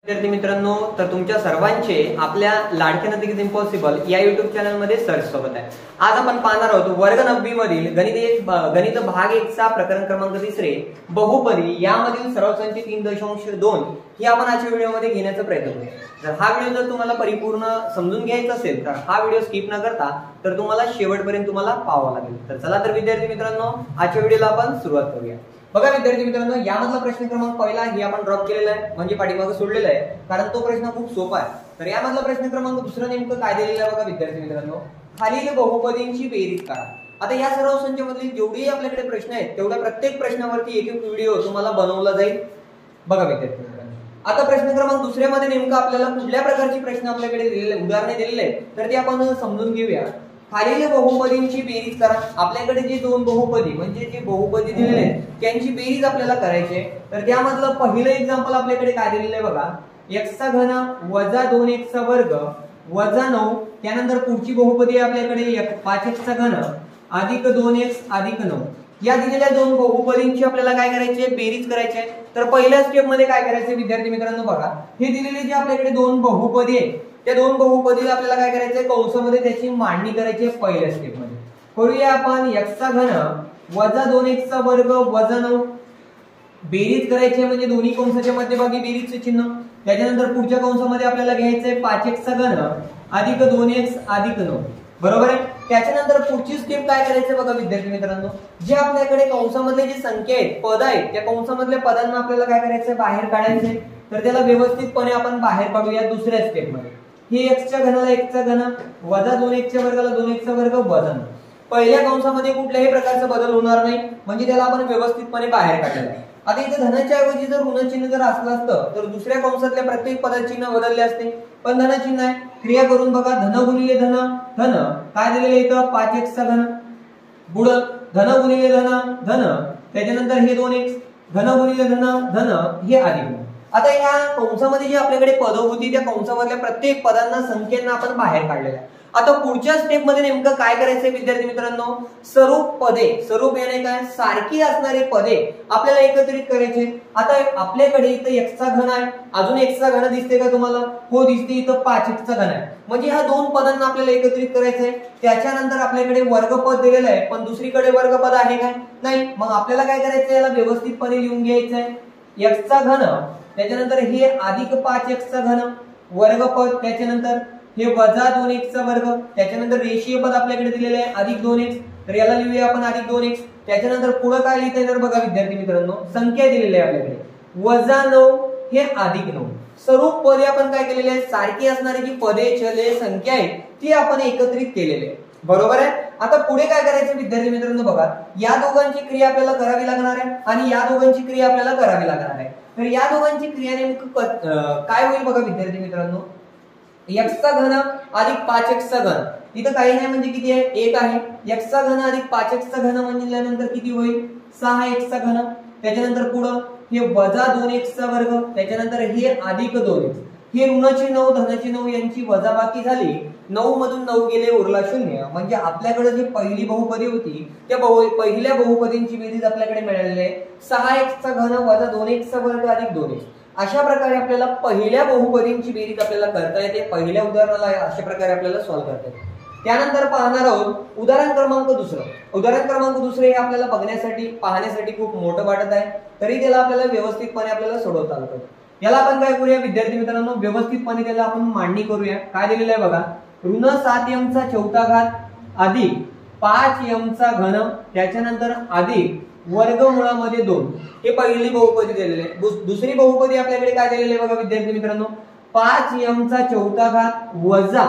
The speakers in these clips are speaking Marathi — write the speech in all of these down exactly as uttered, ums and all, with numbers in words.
विद्यार्थी मित्रांनो, तर तुमच्या सर्वांचे आपल्या लाडक्या नथिंग इम्पॉसिबल या युट्यूब चॅनल मध्ये सर स्वागत आहे। आज आपण पाहणार आहोत वर्ग नववी मधील गणित एक गणित भाग एक चा प्रकरण क्रमांक तिसरे बहुपदी यामधील सर्वसंख्येचे तीन दशांश दोन ही आपण आजच्या व्हिडिओमध्ये घेण्याचा प्रयत्न करूया। जर हा व्हिडिओ जर तुम्हाला परिपूर्ण समजून घ्यायचा असेल तर हा व्हिडिओ स्किप न करता तर तुम्हाला शेवटपर्यंत तुम्हाला पाहावा लागेल। तर चला तर विद्यार्थी मित्रांनो, आजच्या व्हिडिओला आपण सुरुवात करूया। बघा विद्यार्थी मित्रांनो, यामधला प्रश्न क्रमांक पहिला हे आपण ड्रॉप केलेला आहे, म्हणजे पाठीमागे सोडलेला आहे, कारण तो प्रश्न खूप सोपा आहे। तर यामधला प्रश्न क्रमांक दुसरा नेमकं काय दिलेला आहे बघा विद्यार्थी मित्रांनो, खालील बहुपदींची बेरीज करा। आता या सर्व संख्येमधील जेवढे आपल्याकडे प्रश्न आहेत तेवढ्या प्रत्येक प्रश्नावरती एक एक व्हिडिओ तुम्हाला बनवला जाईल। बघा विद्यार्थी मित्रांनो, आता प्रश्न क्रमांक दुसऱ्यामध्ये नेमकं आपल्याला कुठल्या प्रकारचे प्रश्न आपल्याकडे दिलेले उदाहरणे दिलेले आहेत तर ते आपण समजून घेऊया। खालील बहुपदींची बेरीज करा। आपल्याकडे जे दोन बहुपदी म्हणजे जे बहुपदी दिलेले आहेत त्यांची बेरीज आपल्याला करायची आहे। तर त्यामधलं पहिलं एक्झाम्पल आपल्याकडे काय दिलेलं आहे बघा, x चा घन वजा दोन x चा वर्ग वजा नऊ। त्यानंतर पुढची बहुपदी आपल्याकडे पाच x चा घन अधिक दोन x अधिक नऊ। या दिलेल्या दोन बहुपदींची आपल्याला काय करायचे, बेरीज करायची आहे। तर पहिल्या स्टेप मध्ये काय करायचे विद्यार्थी मित्रांनो, बघा हे दिलेले जे आपल्याकडे दोन बहुपदी आहेत त्या दोन बहुपदीला आपल्याला काय करायचंय, कंसामध्ये त्याची मांडणी करायची आहे। पहिल्या स्टेप मध्ये करूया आपण, x चा घन वजा दोन x चा वर्ग वजा नऊ बेरीज करायची म्हणजे दोन्ही कंसाच्या मध्यभागी बेरीजचे चिन्ह। त्याच्यानंतर पुढच्या कंसामध्ये आपल्याला घ्यायचंय पाच x चा घन अधिक दोन x अधिक नऊ, बरोबर आहे। त्याच्यानंतर पुढची स्टेप काय करायचं बघा विद्यार्थी मित्रांनो, जे आपल्याकडे कंसामधले जे संख्या आहेत पद आहेत त्या कंसामधल्या पदांना आपल्याला काय करायचंय, बाहेर काढायचंय। तर त्याला व्यवस्थितपणे आपण बाहेर काढूया दुसऱ्या स्टेप मध्ये। हे x च्या घनाला x चा घन वजा दोन x च्या वर्गाला दोन x चा वर्ग वजा नऊ। पहिल्या कंसामध्ये कुठल्याही प्रकारचा बदल होणार नाही, म्हणजे त्याला आपण व्यवस्थितपणे बाहेर काढलेला आहे। आता इथे धनाच्या ऐवजी जर ऋण चिन्ह जर असलं असतं तर दुसऱ्या कंसातल्या प्रत्येक पदाचे चिन्ह बदलले असते, पण धन चिन्ह आहे। क्रिया करून बघा, धन गुणिले धन धन काय दिलेले इथं, पाच x चा घन गुणन धन गुणिले धन धन, त्याच्यानंतर हे दोन x धन गुणिले धन धन हे अधिक। आता या कंसामध्ये जे आपल्याकडे पद होती त्या कंसामधल्या प्रत्येक पदांना संख्येना आपण बाहेर काढलेलं आहे। आता पुढच्या स्टेप मध्ये नेमकं काय करायचंय विद्यार्थी मित्रांनो, स्वरूप पदे, स्वरूप याने काय सारखी असणारे पदे आपल्याला एकत्रित करायचे। आता आपल्याकडे इथं x चा घन आहे, अजून x चा घन दिसते का तुम्हाला, हो दिसते, इथं पाच x चा घन आहे, म्हणजे ह्या दोन पदांना आपल्याला एकत्रित करायचंय। त्याच्यानंतर आपल्याकडे वर्गपद दिलेलं आहे पण दुसरीकडे वर्गपद आहे का नाही, मग आपल्याला काय करायचंय, याला व्यवस्थितपणे लिहून घ्यायचंय। x चा घन त्याच्यानंतर हे अधिक पाच x चा घन वर्गपद, त्याच्यानंतर हे वजा दोन x चा वर्ग, त्याच्यानंतर रेषीय पद आपल्याकडे दिलेले आहे अधिक दोन x, तर याला लिहूया आपण अधिक दोन x। त्याच्यानंतर पुढे काय लिहिता येणार बघा विद्यार्थी मित्रांनो, संख्या दिलेली आहे आपल्याकडे वजा नऊ हे अधिक नऊ। स्वरूप पदे आपण काय केलेले आहे, सारखी असणारी जी पदे चले संख्या आहेत ती आपण एकत्रित केलेली आहे, बरोबर आहे। आता पुढे काय करायचं विद्यार्थी मित्रांनो, बघा या दोघांची क्रिया आपल्याला करावी लागणार आहे आणि या दोघांची क्रिया आपल्याला करावी लागणार आहे। तर या दोघांची क्रिया नेमकं काय होईल बघा विद्यार्थी मित्रांनो, x चा घन अधिक पाच x चा घन, इथं काही नाही म्हणजे किती आहे, एक आहे। x चा घन अधिक पाच x चा घन म्हणल्यानंतर किती होईल, सहा x चा घन। त्याच्यानंतर पुढं हे वजा दोन x चा वर्ग, त्याच्यानंतर हे अधिक दोन x, हे ऋणाची नऊ धनाची नऊ यांची वजाबाकी झाली, नऊ मधून नऊ गेले उरला शून्य, म्हणजे आपल्याकडे जी पहिली बहुपदी होती त्या बहु पहिल्या बहुपदींची बेरीज आपल्याकडे मिळालेली आहे सहा x चा घन वजा दोन x चा वर्ग अधिक दोन x। अशा प्रकारे आपल्याला पहिल्या बहुपदींची बेरीज आपल्याला करता येते। पहिल्या उदाहरणाला अशा प्रकारे आपल्याला सॉल्व्ह करता येते। त्यानंतर पाहणार आहोत उदाहरण क्रमांक दुसरं। उदाहरण क्रमांक दुसरे हे आपल्याला बघण्यासाठी पाहण्यासाठी खूप मोठं वाटत आहे, तरी त्याला आपल्याला व्यवस्थितपणे आपल्याला सोडवता आलं पाहिजे। याला आपण काय करूया विद्यार्थी मित्रांनो, व्यवस्थितपणे त्याला आपण मांडणी करूया। काय दिलेलं आहे बघा, ऋण सात m चा चौथा घात अधिक पाच m चा घन, त्याच्यानंतर अधिक वर्गमुळामध्ये दोन, हे पहिली बहुपदी दिलेली आहे। दुसरी बहुपदी आपल्याकडे काय दिलेली आहे बघा विद्यार्थी मित्रांनो, पाच m चा चौथा घात वजा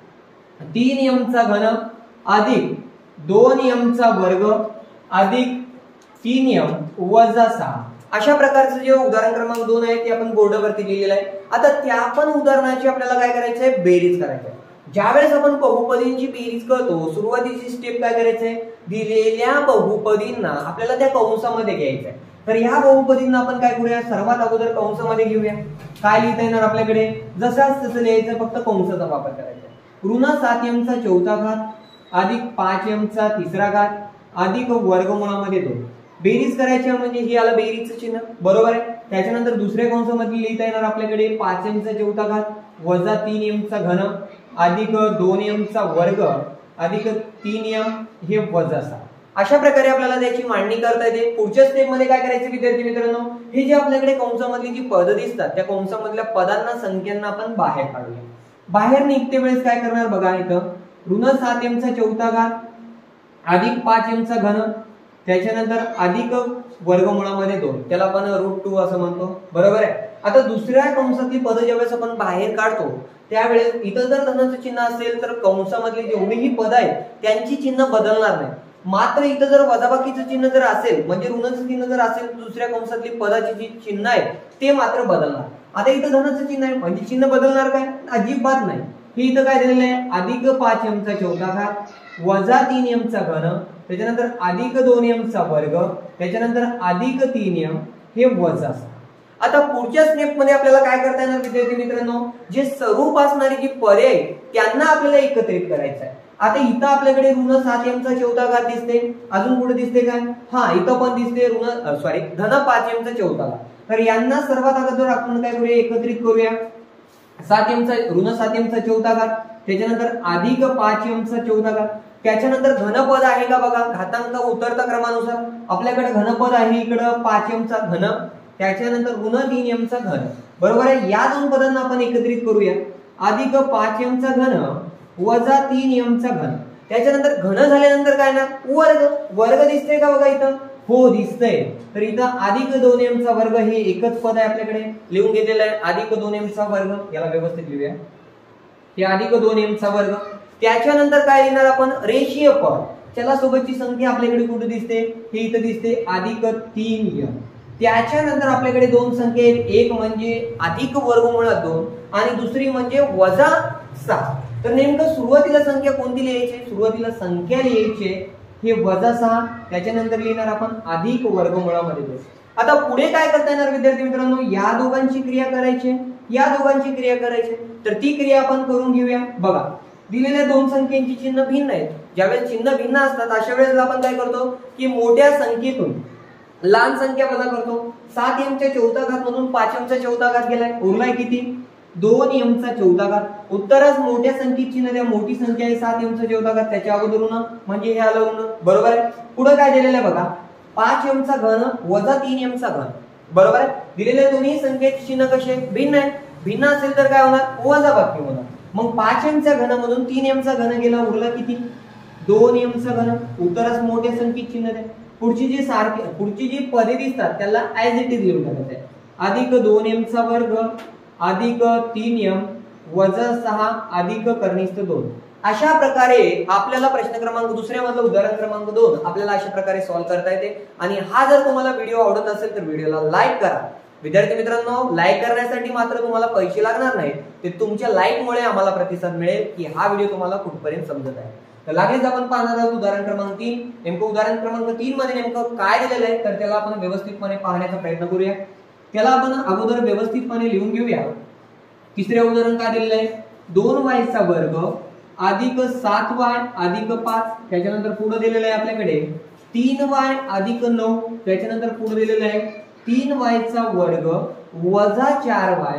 तीन m चा घन अधिक दोन m चा वर्ग अधिक तीन m वजा सहा। अशा प्रकारचं जे उदाहरण क्रमांक दोन आहे ते आपण बोर्डावरती लिहिलेलं आहे। आता त्या पण उदाहरणाची आपल्याला काय करायचंय, बेरीज करायची आहे। ज्यावेळेस आपण बहुपदींची बेरीज करतो सुरुवातीची स्टेप काय करायचंय, दिलेल्या बहुपदींना आपल्याला त्या कंसामध्ये घ्यायचंय। तर ह्या बहुपदींना आपण काय करूया, सर्वात अगोदर कंसामध्ये घेऊया। काय लिहिता येणार आपल्याकडे, जसाच तसं लिहायचं, फक्त कंसाचा वापर करायचा। ऋण सात m चा चौथा घात अधिक पाच m चा तिसरा घात अधिक वर्गमुळामध्ये दोन, बेरीज करायची म्हणजे हे आलं बेरीजचं चिन्ह, बरोबर आहे. त्याच्यानंतर दुसऱ्या कंसामध्ये लिहिता येणार आपल्याकडे पाच एम चा चौथा घात वजा तीन एम चा घन अधिक दोन एम चा वर्ग अधिक तीन एम हे वजा सहा. अशा प्रकारे आपल्याला त्याची मांडणी करता येते. पुढच्या स्टेप मध्ये काय करायचं विद्यार्थी मित्रांनो, हे जे आपल्याकडे कंसामधली जी पद दिसतात त्या कंसामधल्या पदांना संख्यांना आपण बाहेर काढूया. बाहेर निघते वेळेस काय करणार बघा, इथं ऋण सात एम चा चौथा घात अधिक पाच एम चा घन त्याच्यानंतर अधिक वर्गमुळामध्ये दोन, त्याला आपण रूट टू असं म्हणतो, बरोबर आहे. आता दुसऱ्या कंसातली पद ज्यावेळेस आपण बाहेर काढतो त्यावेळेस इथं जर धनाचं चिन्ह असेल तर कंसामधली जेवढीही पद आहेत त्यांची चिन्ह बदलणार नाही. मात्र इथं जर वजाबाकीचं चिन्ह जर असेल म्हणजे ऋणाचं चिन्ह जर असेल दुसऱ्या कंसातली पदाची जी चिन्ह आहे ते मात्र बदलणार. आता इथं धनाचं चिन्ह आहे म्हणजे चिन्ह बदलणार काय, अजिबात नाही. हे इथं काय दिलेलं आहे, अधिक पाच एम चा चौथा घात वजा तीन एम चा घन त्याच्यानंतर अधिक दोन एम चा वर्ग त्याच्यानंतर अधिक तीन एम हे वजा. आता पुढच्या स्टेप मध्ये आपल्याला काय करता येणार विद्यार्थी मित्रांनो, जे स्वरूप असणारी जी पर्याय त्यांना आपल्याला एकत्रित करायचं आहे. आता इथं आपल्याकडे ऋण सात एम चा चौथा घात दिसते, अजून पुढे दिसते काय, हा इथं पण दिसते ऋण सॉरी धन पाच एम चा चौथा घात. तर यांना सर्वात अगोदर आपण काय करूया, एकत्रित करूया. सात एम चा ऋण सात एम चा चौथा घात त्याच्यानंतर अधिक पाच एम चा चौथा घात त्याच्यानंतर घनपद आहे का बघा, घातांक उतरता क्रमानुसार आपल्याकडे घनपद आहे इकडं पाच एम चा घन त्याच्यानंतर ऋण तीन एम चा घन, बरोबर आहे. या दोन पदांना आपण एकत्रित करूया. अधिक पाच एम चा घन वजा तीन एम चा घन त्याच्यानंतर घन झाल्यानंतर काय ना वर्ग, वर्ग दिसतंय का बघा इथं, हो दिसतंय. तर इथं अधिक दोन एम चा वर्ग हे एकच पद आहे आपल्याकडे लिहून घेतलेलं आहे. अधिक दोन एम चा वर्ग याला व्यवस्थित लिहूया, हे अधिक दोन एम चा वर्ग. त्याच्यानंतर काय लिहिणार आपण, रेषीय पद, त्याला सोबतची संख्या आपल्याकडे कुठे दिसते, हे इथं दिसते अधिक तीन एम. त्याच्यानंतर आपल्याकडे दोन संख्या आहेत, एक म्हणजे अधिक वर्गमुळात दोन आणि दुसरी म्हणजे वजा सहा. तर नेमकं सुरुवातीला संख्या कोणती लिहायची, सुरुवातीला संख्या लिहायची हे वजा सहा त्याच्यानंतर लिहिणार आपण अधिक वर्गमुळामध्ये दोन. आता पुढे काय करता येणार विद्यार्थी मित्रांनो, या दोघांची क्रिया करायची, या दोघांची क्रिया करायची. तर ती क्रिया आपण करून घेऊया. बघा दिलेल्या दोन संख्यांची चिन्ह भिन्न आहेत. ज्यावेळेस चिन्ह भिन्न असतात अशा वेळेस आपण काय करतो की मोठ्या संख्येतून लहान संख्या वजा करतो. सात एम च्या चौथा घात मधून पाच एम चा चौथा घात गेलाय, उरलाय किती, दोन एम चा चौथा घात. उत्तरच मोठ्या संख्येची चिन्ह द्या, मोठी संख्या आहे सात एम चा चौथा घात त्याच्या अगोदर ऋण म्हणजे हे आलं ऋण, बरोबर आहे. पुढे काय दिलेलं आहे बघा, पाच एम चा घन वजा तीन एम चा घन, बरोबर आहे. दिलेल्या दोन्ही संख्येचे चिन्ह कसे भिन्न आहे, भिन्न असेल तर काय होणार, वजाबाकी होणार. मग पाच एम चा घन मधून तीन एम चा घन गेला, उरला किती, दोन एम चा घन. उत्तरच मोठ्या संख्येचे चिन्ह द्या. पुढची जी सारखी पुढची जी पदे दिसतात त्याला ऍज इट इज लिहून टाकायचं आहे. अधिक दोन एम चा वर्ग अधिक तीन एम वजा सहा अधिक कर्निष्ठ दोन. अशा प्रकारे आपल्याला प्रश्न क्रमांक दुसऱ्या मधलं उदाहरण क्रमांक दोन आपल्याला अशा प्रकारे सॉल्व्ह करता येते. आणि हा जर तुम्हाला व्हिडिओ आवडत असेल तर व्हिडिओला लाईक करा. विद्यार्थी मित्रांनो, लाईक करण्यासाठी मात्र तुम्हाला पैसे लागणार नाहीत, ते तुमच्या लाईकमुळे आम्हाला प्रतिसाद मिळेल की हा व्हिडिओ तुम्हाला कुठपर्यंत समजत आहे. तर लागेच आपण पाहणार आहोत उदाहरण क्रमांक तीन. नेमकं उदाहरण क्रमांक तीन मध्ये नेमकं काय दिलेलं आहे तर त्याला आपण व्यवस्थितपणे पाहण्याचा प्रयत्न करूया. त्याला आपण अगोदर व्यवस्थितपणे लिहून घेऊया. तिसरे उदाहरण काय दिलेलं आहे, दोन वाय चा वर्ग अधिक सात वाय अधिक पाच त्याच्यानंतर पुढे दिलेलं आहे आपल्याकडे तीन वाय अधिक नऊ त्याच्यानंतर पुढे दिलेलं आहे तीन वाय चा वर्ग वजा चार वाय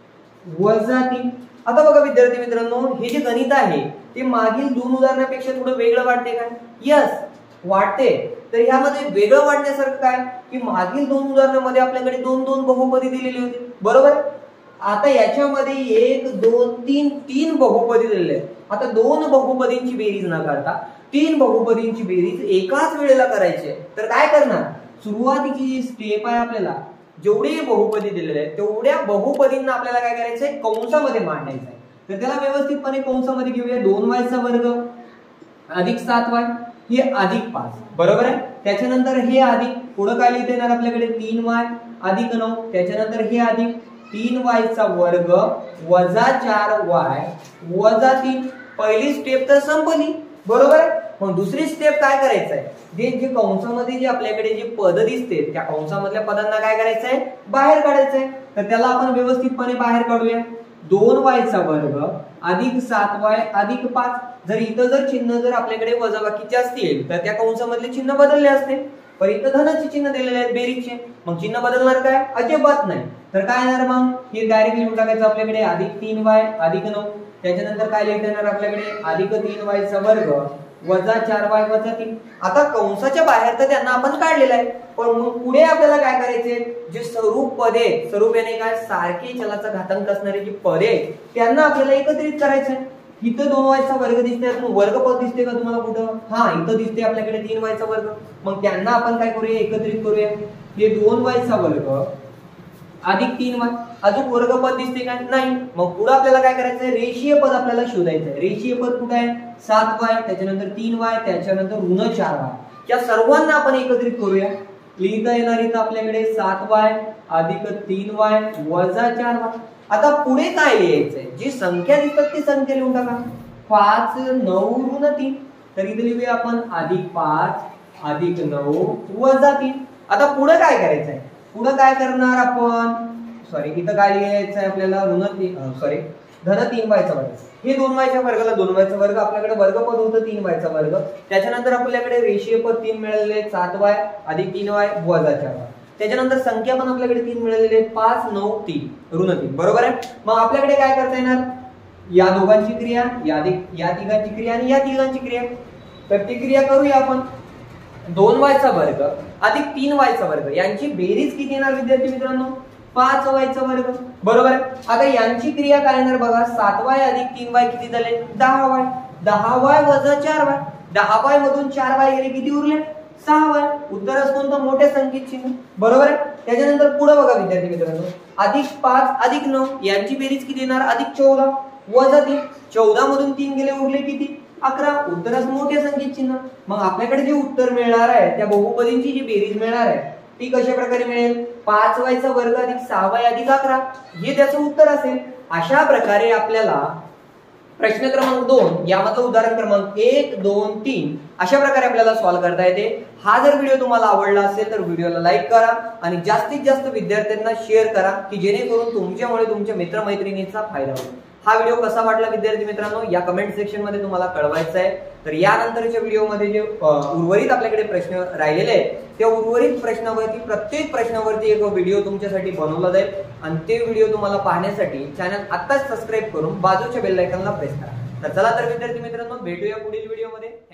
वजा तीन. आता बघा विद्यार्थी मित्रांनो, हे जे गणित आहे ते मागील दोन उदाहरणापेक्षा थोडं वेगळं वाटते काय, यस वाटते. तर यामध्ये वेगळं वाटण्यासारखं काय की मागील दोन उदाहरणामध्ये आपल्याकडे दोन दोन बहुपदी दिलेली होती, बरोबर. आता याच्यामध्ये एक दोन तीन तीन बहुपदी दिलेले आहेत. आता दोन बहुपदींची बेरीज न करता तीन बहुपदींची बेरीज एकाच वेळेला करायची आहे. तर काय करणार, सुरुवातीची जी स्टेप आहे आपल्याला जेवढे बहुपदी दिलेले आहेत तेवढ्या बहुपदींना आपल्याला काय करायचंय, कंसामध्ये मांडायचं आहे. तर त्याला व्यवस्थितपणे कंसामध्ये घेऊया. दोन वाय चा वर्ग अधिक सात वाय हे अधिक पाच, बरोबर आहे. त्याच्यानंतर हे अधिक पुढे काय लिहिता येणार आपल्याकडे तीन वाय अधिक नऊ त्याच्यानंतर हे अधिक तीन वाय चा वर्ग वजा चार वाय वजा तीन. पहिली स्टेप तर संपली, बरोबर आहे. मग दुसरी स्टेप काय करायचं आहे, जे जे कंसामध्ये जे आपल्याकडे जे पद दिसते त्या कंसामधल्या पदांना काय करायचं आहे, बाहेर काढायचं आहे. तर त्याला आपण व्यवस्थितपणे बाहेर काढूया. दोन वाय चा वर्ग अधिक सात वाय अधिक पाच. जर इथं जर चिन्ह जर आपल्याकडे वजाबाकीचे असतील तर त्या कंसामधले चिन्ह बदलले असते. पण इथं धनाचे चिन्ह दिलेले आहेत बेरीजचे, मग चिन्ह बदलणार काय? अजिबात नाही. तर काय येणार मग? हे डायरेक्ट लिहून टाकायचं आपल्याकडे अधिक तीन वाय अधिक नऊ. त्याच्यानंतर काय लिहिता येणार आपल्याकडे? अधिक तीन वाय चा वर्ग वजा चार वाय वजा तीन. आता कंसाच्या बाहेर तर त्यांना आपण काढलेलं आहे, पण मग पुढे आपल्याला काय करायचे? जे स्वरूप पदे, स्वरूप याने काय सारखे चलाचा घातांक असणारे जे पदे त्यांना आपल्याला एकत्रित करायचंय. इथं दोन वायचा वर्ग दिसतोय, वर्ग पद दिसते का तुम्हाला कुठं? हा, इथं दिसते आपल्याकडे तीन वायचा वर्ग. मग त्यांना आपण काय करूया? एकत्रित करूया. हे दोन वायचा वर्ग अधिक तीन वाय, अजून वर्ग पद दिसते का? नाही. मग पुढे आपल्याला काय करायचंय? रेषीय पद आपल्याला शोधायचंय. रेषीय पद कुठे आहे? सात वाय, त्याच्यानंतर तीन वाय, त्याच्यानंतर ऋण चार वाय. या सर्वांना आपण एकत्रित करूया. लिहिता येणार इथं आपल्याकडे सात वाय अधिक तीन वाय वजा चार वाय. आता पुढे काय लिहायचंय? जी संख्या दिसतात ती संख्या लिहून टाका. पाच नऊ ऋण तीन. तर इथे लिहूया आपण अधिक पाच अधिक नऊ वजा तीन. आता पुढे काय करायचंय? पुढे काय करणार आपण? सॉरी, इथं काय लिहायचंय आपल्याला? ऋण तीन सॉरी धन तीन वायचा वर्ग. हे दोन वायच्या वर्गाला दोन वायचा वर्ग, आपल्याकडे वर्ग पद होतं तीन वायचा वर्ग. त्याच्यानंतर आपल्याकडे रेषीय पद तीन मिळालेले, सात वाय अधिक तीन वाय वजा चार वाय. त्याच्यानंतर संख्या पण आपल्याकडे तीन मिळालेले, पाच नऊ तीन ऋण तीन. बरोबर आहे. मग आपल्याकडे काय करता येणार? या दोघांची क्रिया, या या तिघांची क्रिया आणि या तिघांची क्रिया. तर ती क्रिया करूया आपण. दोन वायचा वर्ग अधिक तीन वायचा वर्ग यांची बेरीज किती येणार विद्यार्थी मित्रांनो? पाच वायचा वर्ग. बरोबर आहे. आता यांची क्रिया काय येणार बघा? सात वाय अधिक तीन वाय किती झाले? दहा वाय. दहा वाय वजा चार वाय. दहा वाय मधून चार वाय गेले, किती उरले? सहा वाय. उत्तरच कोणतं? मोठ्या संख्येत चिन्ह. बरोबर आहे. त्याच्यानंतर पुढे बघा विद्यार्थी मित्रांनो, अधिक पाच अधिक नऊ यांची बेरीज किती येणार? अधिक चौदा वजा तीन. चौदा मधून तीन गेले, उरले किती? अकरा. उत्तरच मोठ्या संख्येत चिन्ह. मग आपल्याकडे जे उत्तर मिळणार आहे त्या बहुपदींची जी बेरीज मिळणार आहे ती कशा प्रकारे मिळेल? पाच वायचा वर्ग अधिक सहा वाय अधिक अकरा, हे त्याचं उत्तर असेल. अशा प्रकारे आपल्याला प्रश्न क्रमांक दोन यामधलं उदाहरण क्रमांक एक दोन तीन अशा प्रकारे आपल्याला सॉल्व्ह करता येते. हा जर व्हिडिओ तुम्हाला आवडला असेल तर व्हिडिओला लाईक करा आणि जास्तीत जास्त विद्यार्थ्यांना शेअर करा, की जेणेकरून तुमच्यामुळे तुमच्या मित्रमैत्रिणींचा फायदा होईल. हा व्हिडिओ कसा वाटला विद्यार्थी मित्रांनो या कमेंट सेक्शन मध्ये तुम्हाला कळवायचं आहे. तर यानंतरच्या व्हिडिओमध्ये जे उर्वरित आपल्याकडे प्रश्न राहिलेले आहेत त्या उर्वरित प्रश्नावरती प्रत्येक प्रश्नावरती एक व्हिडिओ तुमच्यासाठी बनवला जाईल आणि ते व्हिडिओ तुम्हाला पाहण्यासाठी चॅनल आत्ताच सबस्क्राईब करून बाजूच्या बेल आयकॉनला प्रेस करा. तर चला तर विद्यार्थी मित्रांनो भेटूया पुढील व्हिडिओमध्ये.